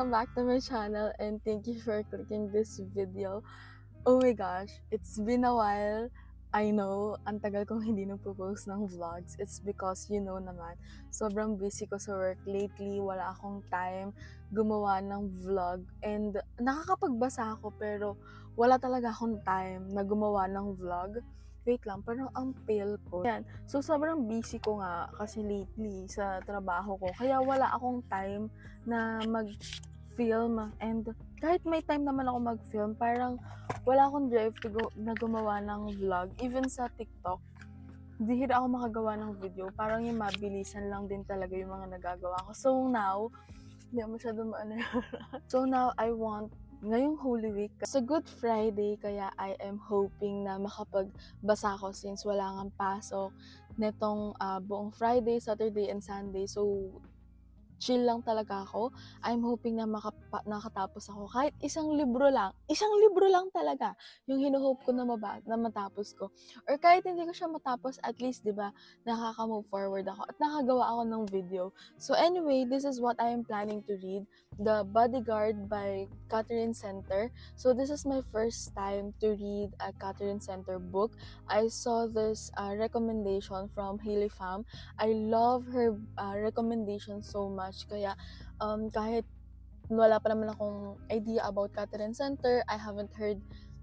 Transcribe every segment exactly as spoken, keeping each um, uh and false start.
welcome back to my channel and thank you for clicking this video. Oh my gosh, it's been a while. I know, ang tagal kong hindi nagpo-post ng vlogs. It's because, you know naman, sobrang busy ko sa work lately. Wala akong time gumawa ng vlog. And nakakapagbasa ako pero wala talaga akong time na gumawa ng vlog. Wait lang, parang ang pale ko. Yan. So, sobrang busy ko nga kasi lately sa trabaho ko. Kaya wala akong time na mag-film. And kahit may time naman ako mag-film, parang wala akong drive to go, na gumawa ng vlog. Even sa TikTok, hindi rin ako makagawa ng video. Parang yung mabilisan lang din talaga yung mga nagagawa ko. So now, hindi ako masyado maano. So now, I want ngayong Holy Week, sa Good Friday, kaya I am hoping na makapagbasa ko since wala ngang pasok netong uh, buong Friday, Saturday, and Sunday. So, chill lang talaga ako. I'm hoping na makapa- nakatapos ako. Kahit isang libro lang. Isang libro lang talaga yung hinuhope ko na, maba- na matapos ko. Or kahit hindi ko siya matapos, at least, di ba, nakaka-move forward ako at nakagawa ako ng video. So anyway, this is what I am planning to read. The Bodyguard by Catherine Center. So this is my first time to read a Catherine Center book. I saw this uh, recommendation from Hailey Pham. I love her uh, recommendation so much. Kaya um, kahit wala pa naman akong idea about Catherine Center, I haven't heard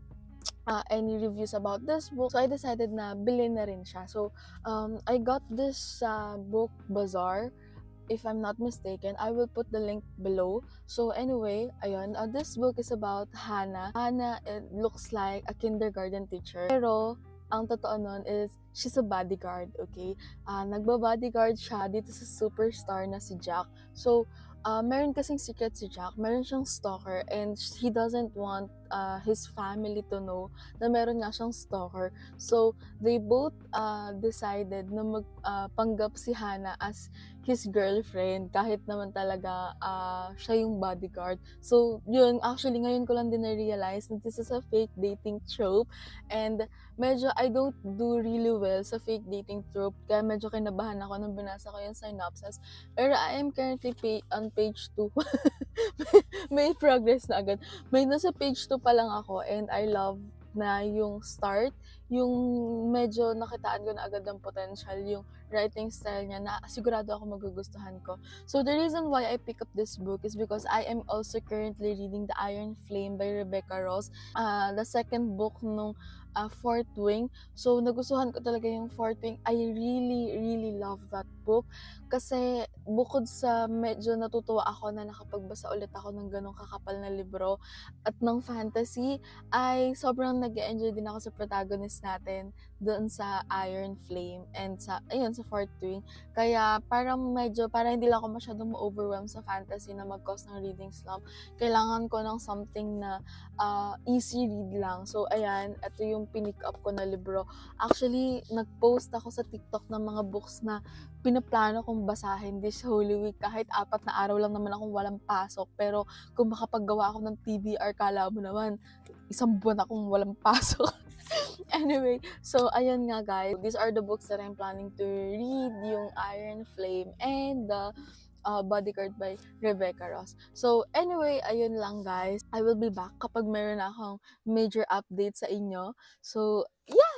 uh, any reviews about this book. So I decided na bilhin na rin siya. So um, I got this uh, book bazaar. If I'm not mistaken, I will put the link below. So anyway, ayun, uh, this book is about Hannah. Hannah, it looks like a kindergarten teacher. Pero ang totoo nun is, she's a bodyguard, okay? Uh, nagba-bodyguard siya dito sa superstar na si Jack. So, uh, meron kasing secret si Jack. Meron siyang stalker and he doesn't want uh, his family to know na meron nga siyang stalker. So, they both uh, decided na magpanggap uh, si Hannah as his girlfriend kahit naman talaga uh, siya yung bodyguard. So, yun, actually, ngayon ko lang din na-realize na this is a fake dating trope and medyo I don't do really well sa fake dating trope kaya medyo kinabahan ako nung binasa ko yung synopsis. Pero I am currently pa- on page two. May progress na agad. May nasa page two pa lang ako and I love na yung start, yung medyo nakitaan ko na agad ng potential, yung writing style niya na sigurado ako magugustuhan ko. So the reason why I pick up this book is because I am also currently reading The Iron Flame by Rebecca Ross, uh, the second book nung uh, Fourth Wing. So nagustuhan ko talaga yung Fourth Wing. I really, really love that book kasi bukod sa medyo natutuwa ako na nakapagbasa ulit ako ng ganong kakapal na libro at ng fantasy, ay sobrang nag-enjoy din ako sa protagonist natin doon sa Iron Flame and sa, ayun, sa Fourth Wing. Kaya parang medyo, parang hindi lang ako masyadong ma-overwhelm sa fantasy na mag-cause ng reading slump. Kailangan ko ng something na uh, easy read lang. So, ayan, ito yung pinick up ko na libro. Actually, nag-post ako sa TikTok ng mga books na pinaplano kong basahin this Holy Week. Kahit apat na araw lang naman akong walang pasok. Pero kung makapaggawa ako ng T B R, kala mo naman, isang buwan akong walang pasok. Anyway, so ayun nga guys, these are the books that I'm planning to read, yung Iron Flame and the uh, Bodyguard by Rebecca Ross. So anyway, ayun lang guys. I will be back kapag meron na akong major update sa inyo. So yeah!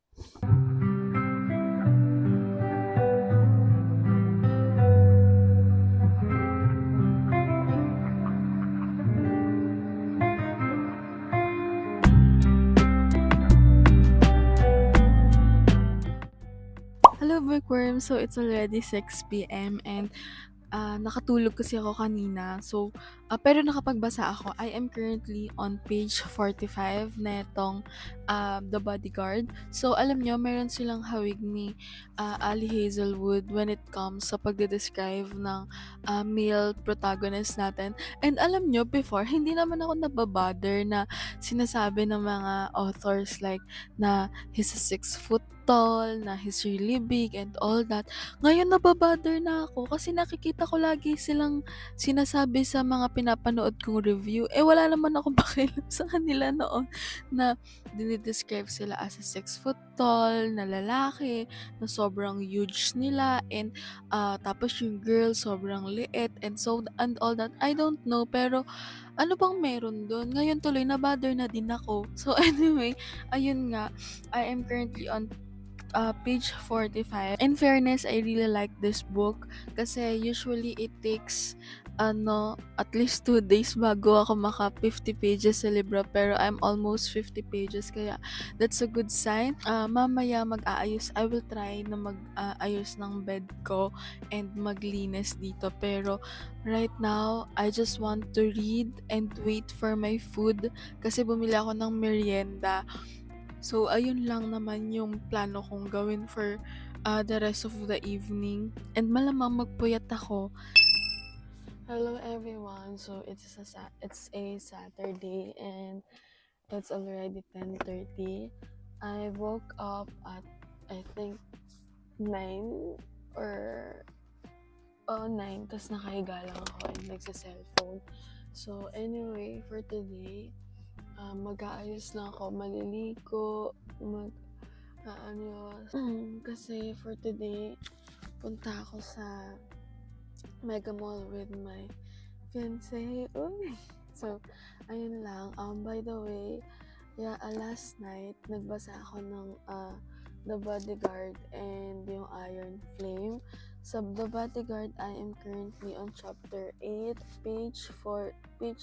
Hello bookworm! So it's already six p.m. and uh, nakatulog kasi ako kanina. So, uh, pero nakapagbasa ako. I am currently on page forty-five na itong uh, The Bodyguard. So, alam nyo, meron silang hawig ni uh, Ali Hazelwood when it comes sa pagde-describe ng uh, male protagonist natin. And alam nyo, before, hindi naman ako nababother na sinasabi ng mga authors like na he's a six foot tall, na he's really big and all that. Ngayon nababother na ako kasi nakikita ko lagi silang sinasabi sa mga pinapanood kong review. Eh wala naman akong pakialam sa kanila noon na dinidescribe sila as a six foot tall na lalaki na sobrang huge nila, and uh, tapos yung girl sobrang liit and so and all that. I don't know, pero ano bang meron doon? Ngayon tuloy na-bother na din ako. So anyway, ayun nga, I am currently on uh, page forty-five. In fairness, I really like this book kasi usually it takes ano, at least two days bago ako maka fifty pages sa libro, pero I'm almost fifty pages, kaya that's a good sign. Uh, mamaya mag-aayos, I will try na mag-aayos ng bed ko and maglinis dito, pero right now, I just want to read and wait for my food kasi bumili ako ng merienda. So, ayun lang naman yung plano kong gawin for uh, the rest of the evening. And malamang magpuyat ako. Hello everyone. So, it's a, sa- it's a Saturday and it's already ten thirty. I woke up at, I think, nine or oh, nine. Tapos nakahiga lang ako and nagsa-cellphone. So, anyway, for today, uh, mag-aayos lang ako, maliligo, mag, uh, ano, kasi for today, punta ako sa Mega Mall with my fiancé. Uy! So, ayun lang. Um, by the way, yeah, uh, last night, nagbasa ako ng uh, The Bodyguard and yung Iron Flame. So, The Bodyguard, I am currently on chapter eight, page four, page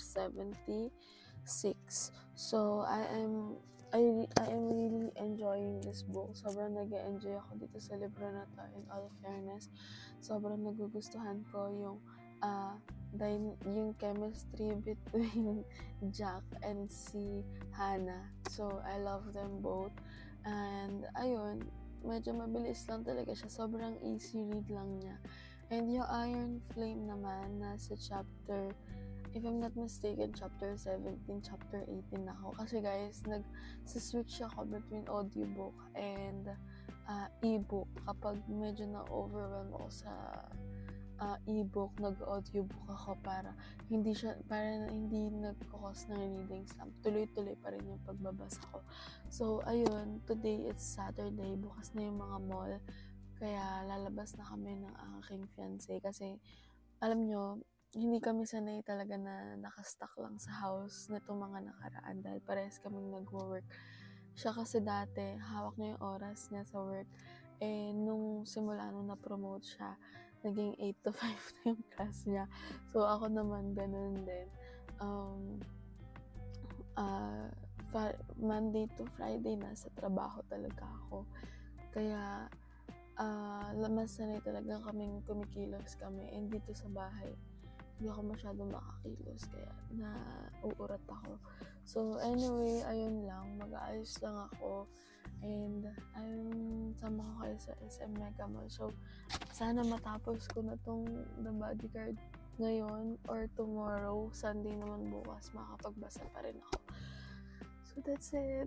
seventy-six. So, I am I, I am really enjoying this book. Sobrang nag-enjoy ako dito sa libro na to, in all fairness. Sobrang nagugustuhan ko yung uh, din, yung chemistry between Jack and si Hannah. So, I love them both. And, ayun, medyo mabilis lang talaga siya. Sobrang easy read lang niya. And yung Iron Flame naman, nasa chapter, if I'm not mistaken, chapter seventeen, chapter eighteen ako. Kasi guys, nag-switch ako between audiobook and uh, e-book. Kapag medyo na-overwhelm ako sa uh, e-book, nag-audiobook ako para hindi siya, para hindi nagkakos ng reading slump. Tuloy-tuloy pa rin yung pagbabasa ko. So, ayun, today it's Saturday. Bukas na yung mga mall. Kaya lalabas na kami ng aking fiancé. Kasi, alam nyo, hindi kami sanay talaga na nakastuck lang sa house nitong mga nakaraan dahil parehas kaming nag-work. Siya kasi dati, hawak niya yung oras niya sa work. Eh, nung simula nung na-promote siya, naging eight to five na yung class niya. So, ako naman ganun din. Um, uh, fa- Monday to Friday, nasa trabaho talaga ako. Kaya, uh, mas sanay talaga kaming kumikilos kami. And dito sa bahay, hindi ako masyadong makakilos, kaya nauurat ako. So, anyway, ayun lang. Mag-aayos lang ako. And, ayun, sama ko kayo sa S M Mega Mall. So, sana matapos ko na tong The Bodyguard ngayon or tomorrow. Sunday naman bukas, makapagbasa pa rin ako. So, that's it.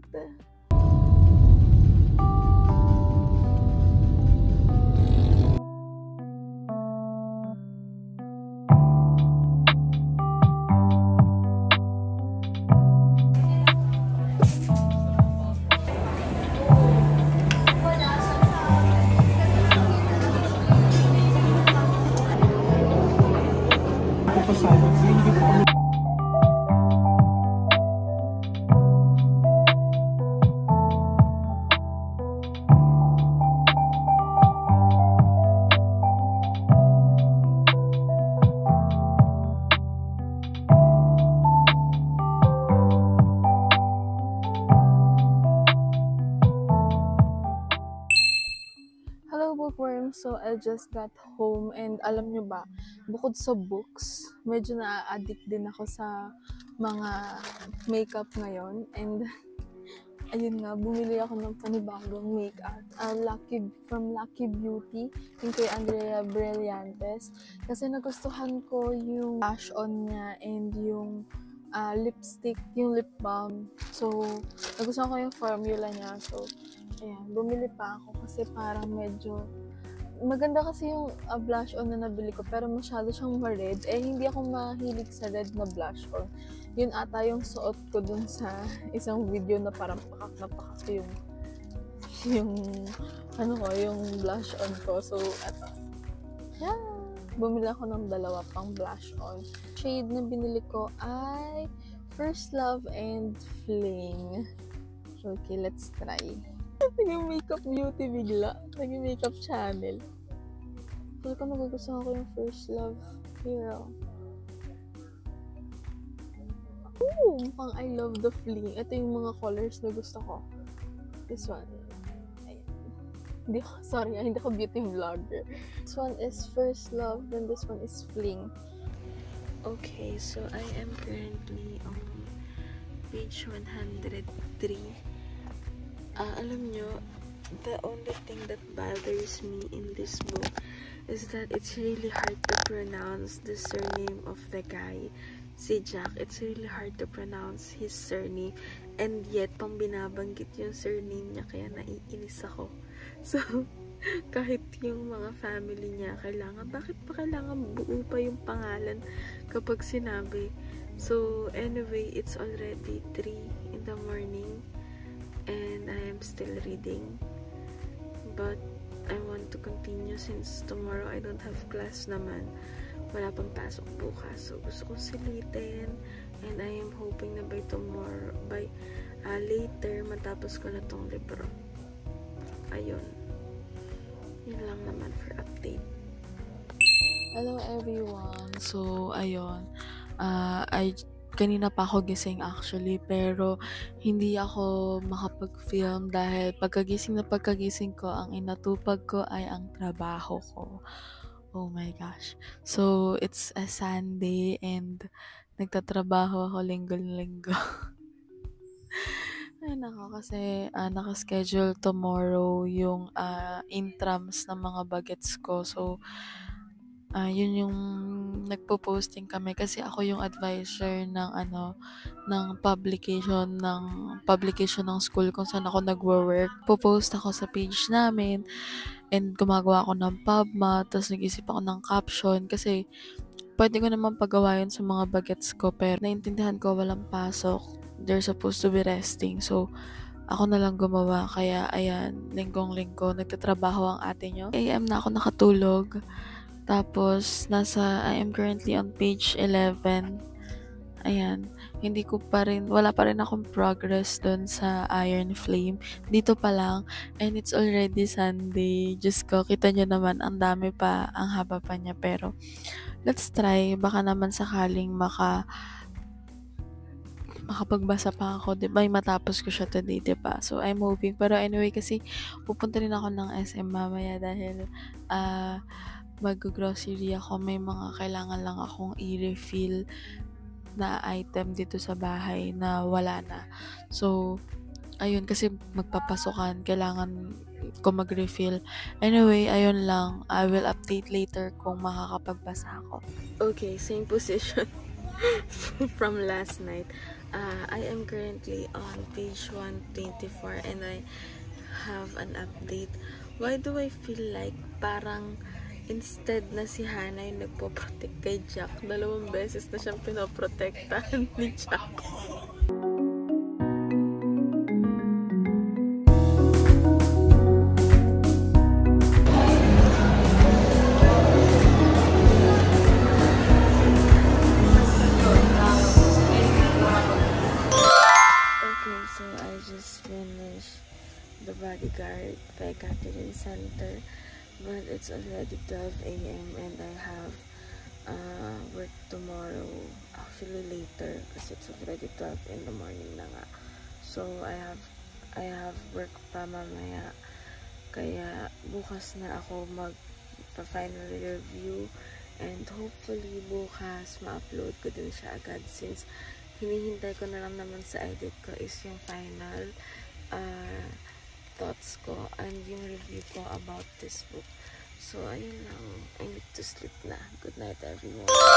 Bookworm. So, I just got home and alam nyo ba, bukod sa books, medyo na-addict din ako sa mga makeup ngayon. And, ayun nga, bumili ako ng panibagong makeup. Uh, Lucky, from Lucky Beauty, yung kay Andrea Brillantes. Kasi nagustuhan ko yung blush on niya and yung uh, lipstick, yung lip balm. So, nagustuhan ko yung formula niya. So, Ayan, bumili pa ako kasi parang medyo maganda kasi yung uh, blush on na nabili ko pero masyado siyang ma-red. Eh, hindi ako mahilig sa red na blush on. Yun ata yung suot ko dun sa isang video na parang pakak na pakak yung yung ano ko, yung blush on ko. So, eto. Yeah. Bumili ako ng dalawa pang blush on. Shade na binili ko ay First Love and Fling. Okay, let's try. Naging makeup beauty bigla. Naging makeup channel. Feel ko nagugustuhan ko yung First Love Hero. Ooh, mukhang I love the Fling. Ito yung mga colors na gusto ko. This one. Ayan. Hindi ko, sorry, hindi ko beauty vlogger. This one is First Love, then this one is Fling. Okay, so I am currently on page one hundred three. Uh, alam nyo, the only thing that bothers me in this book is that it's really hard to pronounce the surname of the guy. Si Jack, it's really hard to pronounce his surname. And yet, pang binabanggit yung surname niya, kaya naiinis ako. So, kahit yung mga family niya, kailangan, bakit pa kailangan buo pa yung pangalan kapag sinabi? So, anyway, it's already three in the morning. And I am still reading, but I want to continue since tomorrow I don't have class naman. Wala pang pasok bukas, so gusto kong silitin, and I am hoping na by tomorrow, by uh, later, matapos ko na tong libro. Ayun. Yun lang naman for update. Hello everyone. So, ayun. Uh, I Kanina pa ako gising actually, pero hindi ako makapag-film dahil pagkagising na pagkagising ko, ang inatupag ko ay ang trabaho ko. Oh my gosh. So, it's a Sunday and nagtatrabaho ako linggo-linggo. Ay nako, kasi uh, nakaschedule tomorrow yung uh, intrams ng mga bagets ko. So, Uh, yun yung nagpo-posting kami kasi ako yung advisor ng ano ng publication ng publication ng school kung saan ako nagwo-work. Po-post ako sa page namin and gumagawa ako ng PubMat, tapos nag-isip ako ng caption kasi pwede ko naman pagawa yun sa mga bagets ko pero naintindihan ko walang pasok. They're supposed to be resting. So, ako na lang gumawa. Kaya, ayan, linggong-linggo, nagtatrabaho ang ate nyo. A M na ako nakatulog. Tapos, nasa, I am currently on page eleven. Ayan. Hindi ko pa rin, wala pa rin akong progress doon sa Iron Flame. Dito pa lang. And it's already Sunday. Diyos ko, kita nyo naman, ang dami pa, ang haba pa niya. Pero, let's try. Baka naman sakaling maka, makapagbasa pa ako. Diba? May matapos ko siya today, diba? So, I'm hoping. Pero anyway, kasi pupunta rin ako ng S M mamaya dahil, ah, uh, mag-grocery ako, may mga kailangan lang akong i-refill na item dito sa bahay na wala na. So, ayun, kasi magpapasokan, kailangan ko mag-refill. Anyway, ayun lang. I will update later kung makakapagbasa ako. Okay, same position from last night. Uh, I am currently on page one twenty-four and I have an update. Why do I feel like parang instead na si Hannah yung nagpo-protect kay Jack, dalawang beses na siyang pinoprotektahan ni Jack. Okay, so I just finished The Bodyguard by Catherine Center. But it's already twelve A M and I have uh, work tomorrow, actually later kasi it's already twelve in the morning na nga. So I have I have work pa mamaya, kaya bukas na ako mag-final review and hopefully bukas ma-upload ko din siya agad since hinihintay ko na lang naman sa edit ko is yung final uh, thoughts ko and yung review ko about this book. So, ayun lang. I need to sleep na. Good night, everyone.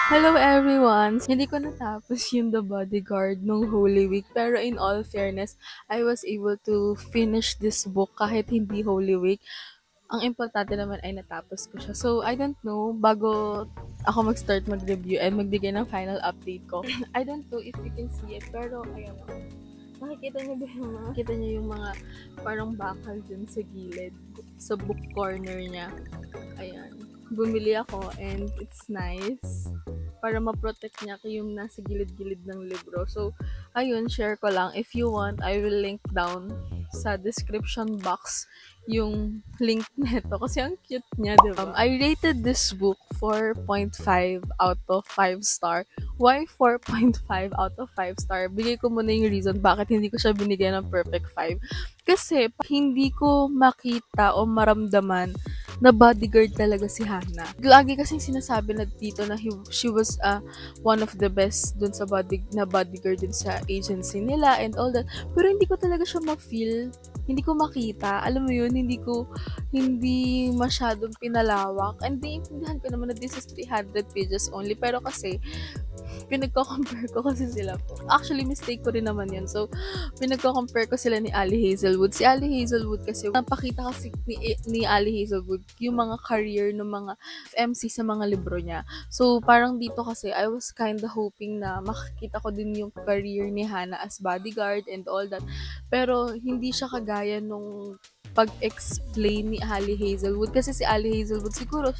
Hello everyone! Hindi ko natapos yung The Bodyguard nung Holy Week, pero in all fairness, I was able to finish this book kahit hindi Holy Week. Ang importante naman ay natapos ko siya. So, I don't know, bago ako mag-start mag-review and magbigay ng final update ko, I don't know if you can see it, pero ayan o. Nakikita niyo ba yung mga, nakikita niyo yung mga parang bakal dun sa gilid, sa book corner niya. Ayan. Bumili ako and it's nice para ma-protect niya yung nasa gilid-gilid ng libro. So, ayun, share ko lang. If you want, I will link down sa description box yung link nito kasi ang cute niya, diba? Um, I rated this book four point five out of five star. Why four point five out of five star? Bigay ko muna yung reason bakit hindi ko siya binigyan ng perfect five. Kasi hindi ko makita o maramdaman na bodyguard talaga si Hannah. Lagi kasing sinasabi na dito na he, she was uh, one of the best dun sa body, na bodyguard dun sa agency nila and all that. Pero hindi ko talaga siya ma-feel. Hindi ko makita. Alam mo yun, hindi ko, hindi masyadong pinalawak. And naiintindihan ko naman na this is three hundred pages only. Pero kasi, pinagko-compare ko kasi sila po. Actually, mistake ko rin naman yun. So, pinagko-compare ko sila ni Ali Hazelwood. Si Ali Hazelwood kasi, napakita kasi ni, ni Ali Hazelwood yung mga career ng mga F M C sa mga libro niya. So, parang dito kasi, I was kinda hoping na makikita ko din yung career ni Hannah as bodyguard and all that. Pero, hindi siya kagaya nung pag-explain ni Ali Hazelwood. Kasi si Ali Hazelwood, siguro,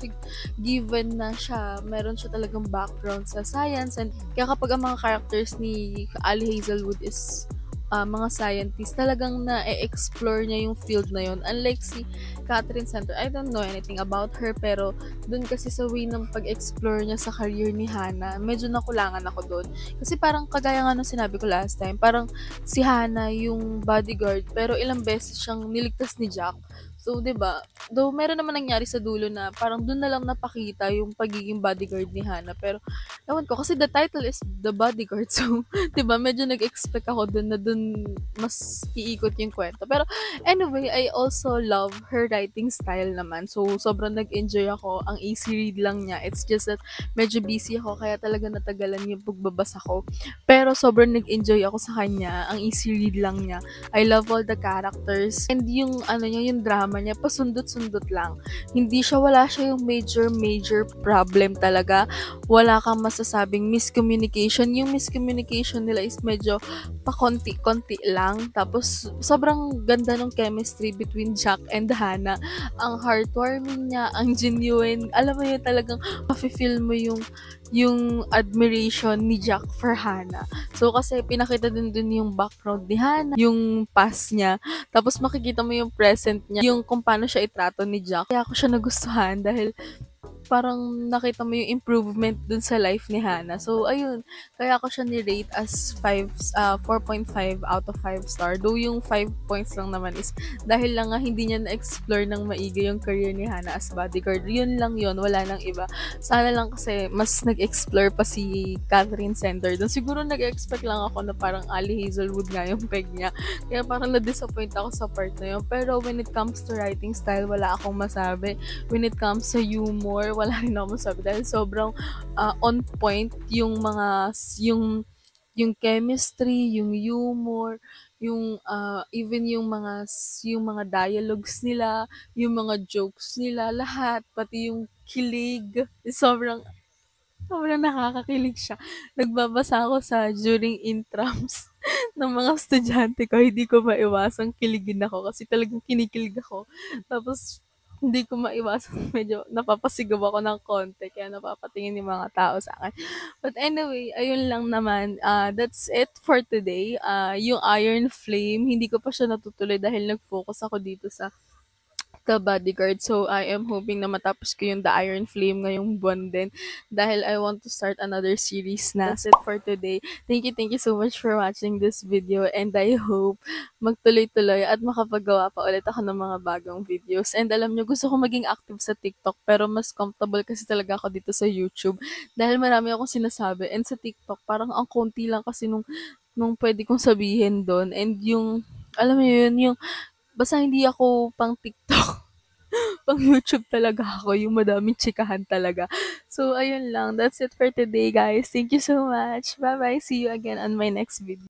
given na siya, meron siya talagang background sa science. And kaya kapag ang mga characters ni Ali Hazelwood is uh, mga scientists, talagang na-explore niya yung field na yun. Unlike si Catherine Center, I don't know anything about her, pero dun kasi sa way ng pag-explore niya sa career ni Hannah, medyo nakulangan ako dun. Kasi parang kagaya nga nung sinabi ko last time, parang si Hannah yung bodyguard, pero ilang beses siyang niligtas ni Jack. So, 'di ba? Though meron naman nangyari sa dulo na parang doon na lang napakita yung pagiging bodyguard ni Hannah. Pero ewan ko kasi the title is The Bodyguard. So, 'di ba? Medyo nag-expect ako doon na doon mas iikot yung kwento. Pero anyway, I also love her writing style naman. So, sobrang nag-enjoy ako. Ang easy read lang niya. It's just that medyo busy ako kaya talaga natagalan yung pagbabasa ko. Pero sobrang nag-enjoy ako sa kanya. Ang easy read lang niya. I love all the characters. And yung ano niya, yung drama niya, pasundot-sundot lang. Hindi siya, wala siya yung major, major problem talaga. Wala kang masasabing miscommunication. Yung miscommunication nila is medyo pakonti-konti lang. Tapos, sobrang ganda ng chemistry between Jack and Hannah. Ang heartwarming niya, ang genuine. Alam mo yun, talagang mafe-feel mo yung yung admiration ni Jack for Hannah. So, kasi pinakita din dun yung background ni Hannah, yung past niya, tapos makikita mo yung present niya, yung kung paano siya itrato ni Jack. Kaya ako siya nagustuhan dahil parang nakita mo yung improvement dun sa life ni Hannah. So, ayun, kaya ako siya ni-rate as five, uh, four point five out of five star. Though yung five points lang naman is dahil lang nga hindi niya na-explore ng maigi yung career ni Hannah as bodyguard. Yun lang yun, wala nang iba. Sana lang kasi mas nag-explore pa si Catherine Center. Doon siguro nag-expect lang ako na parang Ali Hazelwood nga yung peg niya. Kaya parang na-disappoint ako sa part na yun. Pero when it comes to writing style, wala akong masabi. When it comes to humor, wala rin ako masabi dahil sobrang uh, on point yung mga yung yung chemistry, yung humor, yung uh, even yung mga yung mga dialogues nila, yung mga jokes nila, lahat, pati yung kilig, sobrang sobrang nakakakilig siya. Nagbabasa ako sa during intrams ng mga estudyante ko, hindi ko maiwasang kiligin ako kasi talagang kinikilig ako. Tapos hindi ko maiwasan, medyo napapasigaw ako ng konti, kaya napapatingin yung mga tao sa akin. But anyway, ayun lang naman. Uh, that's it for today. Uh, yung Iron Flame, hindi ko pa siya natutuloy dahil nag-focus ako dito sa The Bodyguard. So, I am hoping na matapos ko yung The Iron Flame ngayong buwan din dahil I want to start another series na. That's it for today. Thank you, thank you so much for watching this video and I hope magtuloy-tuloy at makapagawa pa ulit ako ng mga bagong videos. And alam nyo, gusto ko maging active sa TikTok pero mas comfortable kasi talaga ako dito sa YouTube dahil marami akong sinasabi. And sa TikTok, parang ang konti lang kasi nung, nung pwede kong sabihin doon. And yung, alam mo yun, yung basta hindi ako pang TikTok. pang YouTube talaga ako, yung madaming chikahan talaga. So, ayun lang. That's it for today, guys. Thank you so much. Bye-bye. See you again on my next video.